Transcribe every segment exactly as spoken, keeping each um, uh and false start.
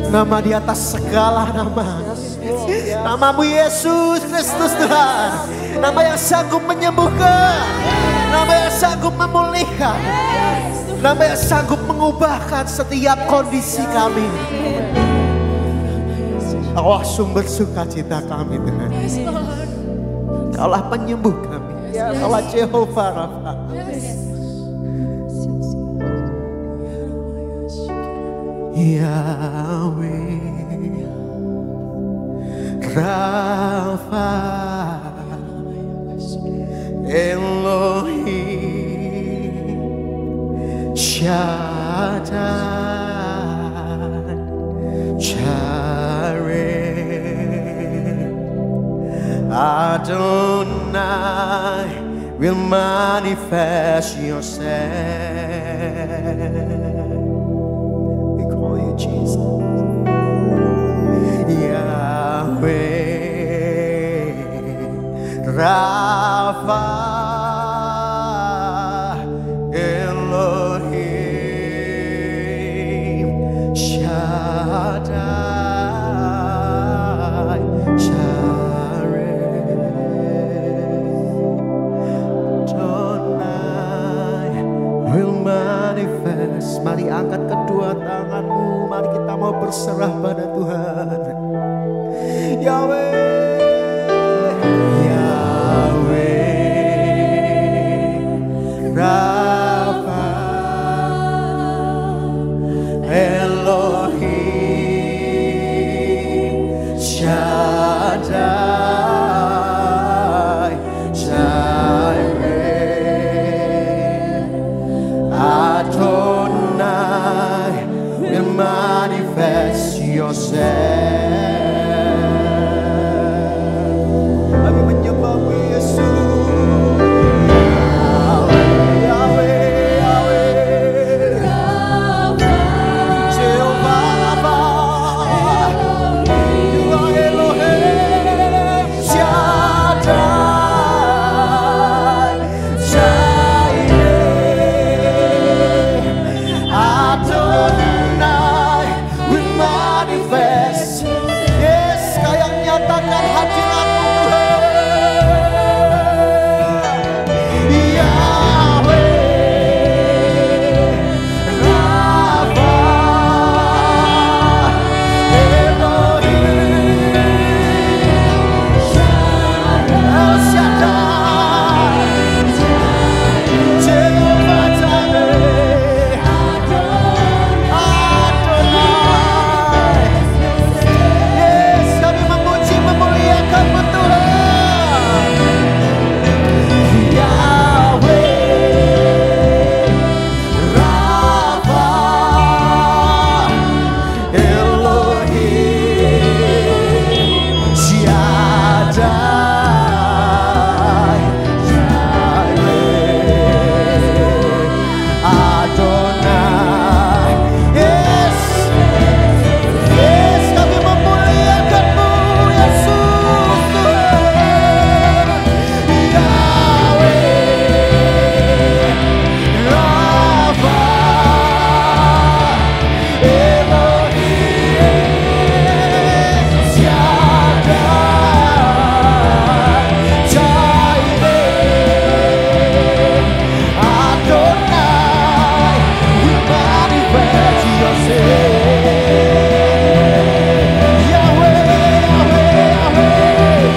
Nama di atas segala nama. Namamu Yesus Kristus Tuhan. Nama yang sanggup menyembuhkan. Nama yang sanggup memulihkan. Nama yang sanggup mengubahkan setiap kondisi kami. Allah sumber sukacita kami Tuhan. Kaulah penyembuh kami. Kaulah Jehovah Rafa. Yahweh Rafa Elohim Shaddai Jireh Adonai will manifest yourself. Jesus, Yahweh, Rafa, Elohim, Shaddai, Jireh, Adonai will manifest. Mari angkat kedua tanganmu. Mari kita mau berserah pada Tuhan. Yahweh, Yahweh, Rafa, Elohim, Shaddai, Jireh, Adonai will manifest yourself. Kami menyembahmu Yesus. Yahweh, Yahweh, Yahweh, Jehovah Rafa, You are Elohim, Shaddai, Jireh, Adonai will manifest. Yes, Kau yang nyatakan hadirat-Mu Tuhan. Yahweh, Rafa, Elohim, El Shaddai, Jehovah Jireh, Adonai. Yes, kami memuji memuliakan-Mu Tuhan. Yahweh, Rafa, Elohim, Shaddai, Jireh, Adonai. Yes, yes, kami memuliakan-Mu Yesus Tuhan. Yahweh, Rafa, Elohim, Shaddai, Jireh, Adonai will manifest yourself. Yahweh, Yahweh,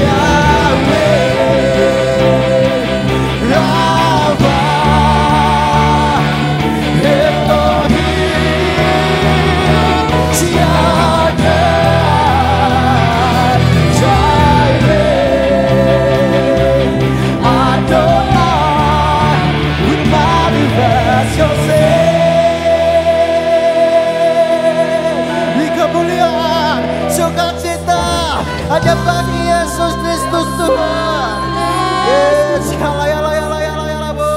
Yahweh, Rafa, Elohim, Shaddai, Jireh, Adonai will manifest yourself. Di kemuliaan, sukacita hanya bagi Yesus Kristus Tuhan. Yes, yalayalayalayalayalayabo.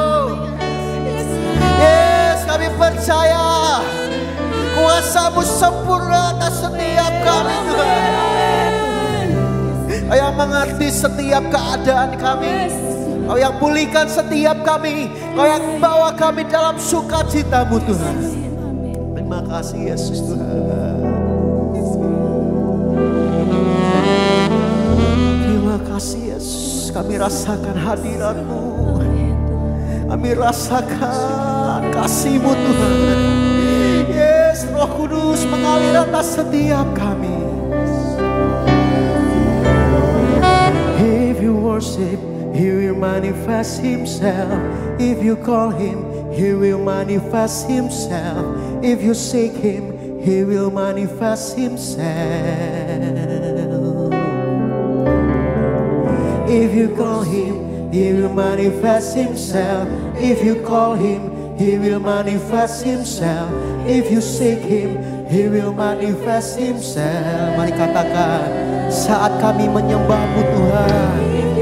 Yes, kami percaya kuasa-Mu sempurna atas setiap kami Tuhan. Kau yang mengerti setiap keadaan kami. Kau yang pulihkan setiap kami. Kau yang bawa kami dalam sukacita-Mu Tuhan. Terima kasih Yesus Tuhan. rasakan hadirat-Mu. Kami rasakan kasih-Mu Tuhan. Yes, Roh Kudus mengalir atas setiap kami. If you worship, He will manifest Himself. If you call Him, He will manifest Himself. If you seek Him, He will manifest Himself. If you call Him, He will manifest Himself. If you call Him, He will manifest Himself. If you seek Him, He will manifest Himself. Mari katakan, saat kami menyembah-Mu Tuhan,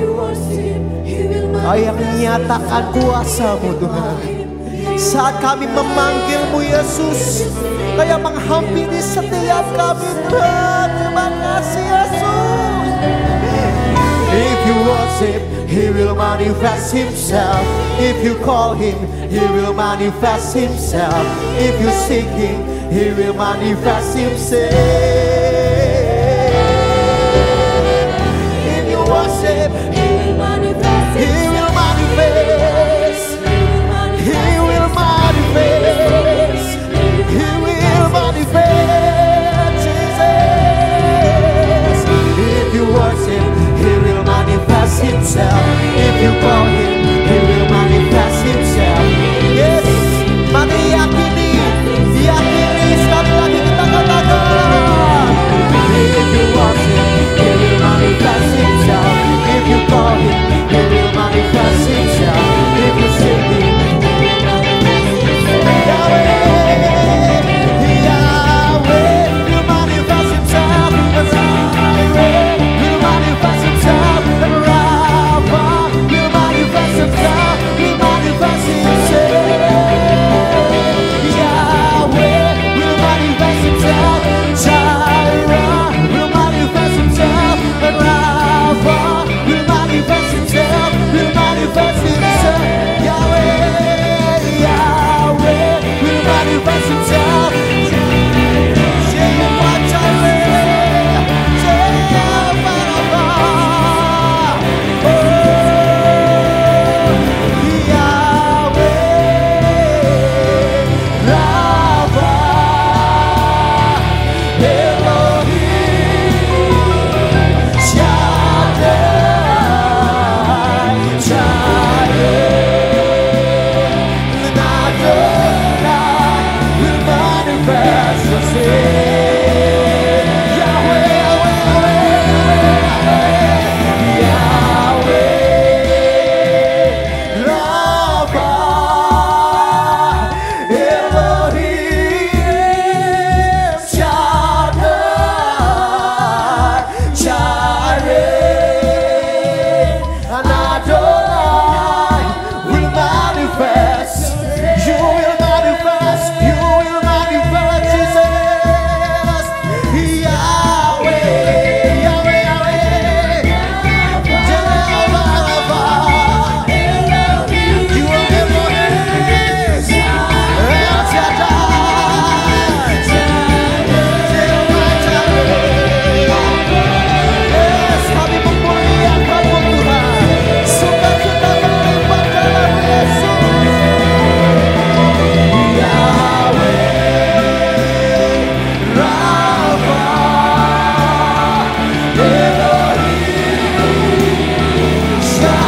Kau yang menyatakan kuasa-Mu Tuhan. Saat kami memanggil-Mu Yesus, Kau yang menghampiri setiap kami Tuhan. Terima kasih Yesus. If you worship, He will manifest Himself. If you call Him, He will manifest Himself. If you seek Him, He will manifest Himself. If you worship, He will manifest. He will manifest. He will manifest. He will manifest. Jesus. If you worship, He will manifest Himself. If you call Him, He will manifest Himself. Yes, mari yakini, yakini sekali lagi kita katakan. If you worship, He will manifest Himself. If you call Him, He will manifest Himself. If you seek Him, He will manifest Himself. Yahweh, Yahweh will manifest Himself. Yahweh will manifest Himself. Rafa will manifest Himself. Will manifest Himself. Yahweh will manifest Himself. Jireh will manifest Himself. Rafa will manifest Himself. Will manifest Himself. Yahweh, Yahweh will manifest Himself. Jehovah Jireh, Jehovah Rafa. Oh, Yahweh, Rafa, Elohim, Shaddai, Jireh, Adonai will manifest Himself. Yahweh, Yahweh, Yahweh, Rafa, Elohim, Shaddai, Jireh, and Adonai will manifest. You will manifest. You will manifest, Jesus. Yahweh, Yahweh, Yahweh, Jehovah Rapha. You are Elohim, El Shaddai, Jehovah Jireh. Yes, kami memuliakan-Mu Tuhan. Sukacita berlimpah dalam Yesus. Yahweh, Rafa, Elohim,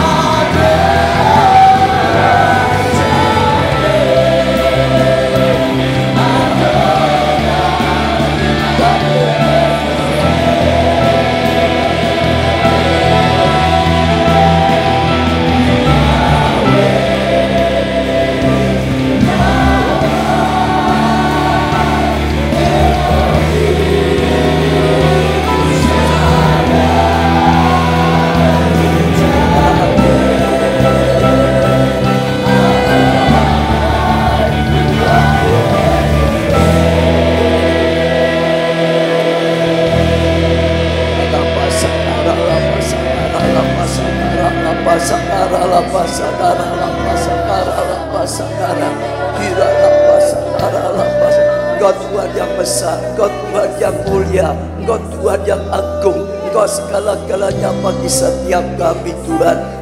Engkau Tuhan yang besar, Engkau Tuhan yang mulia, Engkau Tuhan yang agung, Engkau segala-galanya bagi setiap kami Tuhan.